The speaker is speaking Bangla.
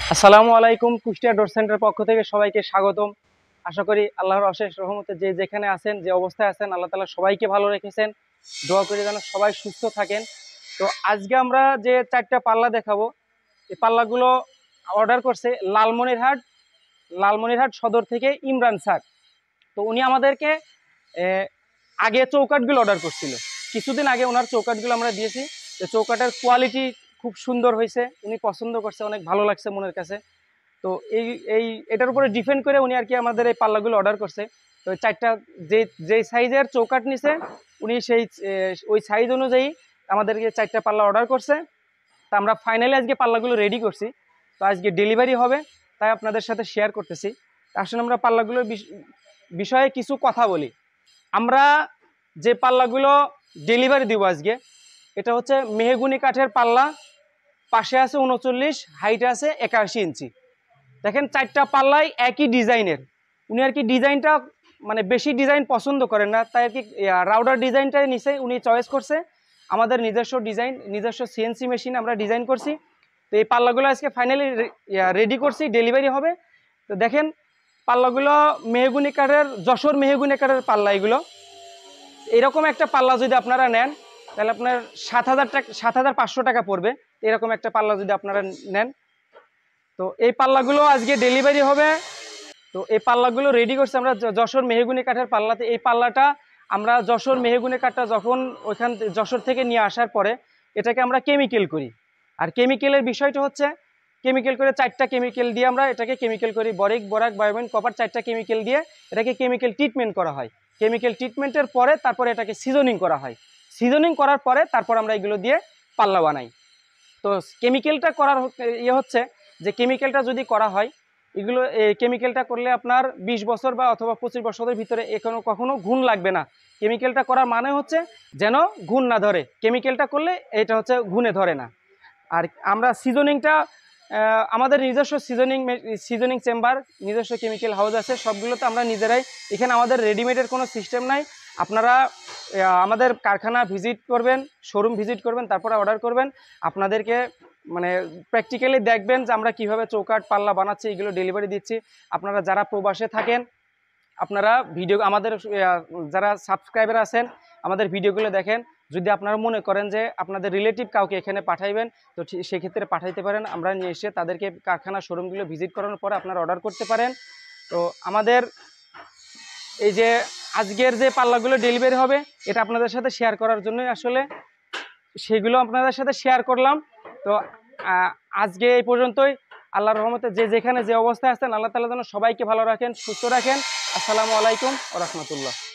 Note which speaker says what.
Speaker 1: আসসালামু আলাইকুম। কুষ্টিয়া ডোর সেন্টার পক্ষ থেকে সবাইকে স্বাগতম। আশা করি আল্লাহর অশেষ রহমতে যে যেখানে আছেন, যে অবস্থায় আছেন, আল্লাহ তাআলা সবাইকে ভালো রেখেছেন। দোয়া করি যেন সবাই সুস্থ থাকেন। তো আজকে আমরা যে 4টা পাল্লা দেখাবো, এই পাল্লাগুলো অর্ডার করছে লালমনিরহাট সদর থেকে ইমরান স্যার। তো উনি আমাদেরকে আগে চৌকাঠগুলো অর্ডার করছিল। কিছুদিন আগে ওনার চৌকাঠগুলো আমরা দিয়েছি। তো চৌকাঠের কোয়ালিটি খুব সুন্দর হয়েছে, উনি পছন্দ করছে, অনেক ভালো লাগছে মনের কাছে। তো এই এই এটার উপরে ডিপেন্ড করে উনি আর কি আমাদের এই পাল্লাগুলো অর্ডার করছে। তো 4টা যেই সাইজের চৌকাঠ নিছে, উনি সেই ওই সাইজ অনুযায়ী আমাদেরকে 4টা পাল্লা অর্ডার করছে। তো আমরা ফাইনালি আজকে পাল্লাগুলো রেডি করছি। তো আজকে ডেলিভারি হবে, তাই আপনাদের সাথে শেয়ার করতেছি। আসলে আমরা পাল্লাগুলোর বিষয়ে কিছু কথা বলি। আমরা যে পাল্লাগুলো ডেলিভারি দিব আজকে, এটা হচ্ছে মেহগুনি কাঠের পাল্লা। পাশে আছে 39, হাইটে আছে 81 ইঞ্চি। দেখেন 4টা পাল্লাই একই ডিজাইনের। উনি আর কি ডিজাইনটা মানে বেশি ডিজাইন পছন্দ করেন না, তাই আর কি রাউডার ডিজাইনটাই নিচে উনি চয়েস করছে। আমাদের নিজস্ব ডিজাইন, নিজস্ব সিএনসি মেশিনে আমরা ডিজাইন করছি। তো এই পাল্লাগুলো আজকে ফাইনালি রেডি করছি, ডেলিভারি হবে। তো দেখেন পাল্লাগুলো মেহগুনি কাঠের, যশোর মেহগুনি কাঠের পাল্লা। এগুলো এরকম একটা পাল্লা যদি আপনারা নেন তাহলে আপনার 7,500 টাকা পড়বে। এরকম একটা পাল্লা যদি আপনারা নেন, তো এই পাল্লাগুলো আজকে ডেলিভারি হবে। তো এই পাল্লাগুলো রেডি করছে আমরা যশোর মেহগুনি কাঠের পাল্লাতে। এই পাল্লাটা আমরা যশোর মেহগুনি কাঠটা যখন ওইখান যশোর থেকে নিয়ে আসার পরে এটাকে আমরা কেমিক্যাল করি। আর কেমিক্যালের বিষয়টা হচ্ছে, কেমিক্যাল করে 4টা কেমিক্যাল দিয়ে আমরা এটাকে কেমিক্যাল করি। বরিক, বোরাক, বায়োমিন, কপার, 4টা কেমিক্যাল দিয়ে এটাকে কেমিক্যাল ট্রিটমেন্ট করা হয়। কেমিক্যাল ট্রিটমেন্টের পরে তারপরে এটাকে সিজনিং করা হয়। সিজনিং করার পরে তারপর আমরা এগুলো দিয়ে পাল্লা বানাই। তো কেমিক্যালটা করার হচ্ছে যে কেমিক্যালটা যদি করা হয়, এগুলো কেমিক্যালটা করলে আপনার 20 বছর বা অথবা 25 বছরের ভিতরে কখনো ঘুণ লাগবে না। কেমিক্যালটা করার মানে হচ্ছে যেন ঘুণ না ধরে। কেমিক্যালটা করলে এটা হচ্ছে ঘুণে ধরে না। আর আমরা সিজনিংটা আমাদের নিজস্ব সিজনিং চেম্বার, নিজস্ব কেমিক্যাল হাউস আছে, সবগুলোতে আমরা নিজেরাই। এখানে আমাদের রেডিমেডের কোনো সিস্টেম নাই। আপনারা আমাদের কারখানা ভিজিট করবেন, শোরুম ভিজিট করবেন, তারপরে অর্ডার করবেন। আপনাদেরকে মানে প্র্যাকটিক্যালি দেখবেন যে আমরা কিভাবে চৌকাঠ পাল্লা বানাচ্ছি, এগুলো ডেলিভারি দিচ্ছি। আপনারা যারা প্রবাসে থাকেন, আপনারা ভিডিও আমাদের যারা সাবস্ক্রাইবার আছেন, আমাদের ভিডিওগুলো দেখেন। যদি আপনারা মনে করেন যে আপনাদের রিলেটিভ কাউকে এখানে পাঠাইবেন, তো সেক্ষেত্রে পাঠাইতে পারেন। আমরা নিয়ে এসে তাদেরকে কারখানা শোরুমগুলো ভিজিট করানোর পরে আপনারা অর্ডার করতে পারেন। তো আমাদের এই যে আজকের যে পাল্লাগুলো ডেলিভারি হবে, এটা আপনাদের সাথে শেয়ার করার জন্যই আসলে সেগুলো আপনাদের সাথে শেয়ার করলাম। তো আজকে এই পর্যন্তই। আল্লাহর রহমতে যে যেখানে যে অবস্থায় আছেন, আল্লাহ তাআলা যেন সবাইকে ভালো রাখেন, সুস্থ রাখেন। আসসালামু আলাইকুম ওয়া রাহমাতুল্লাহ।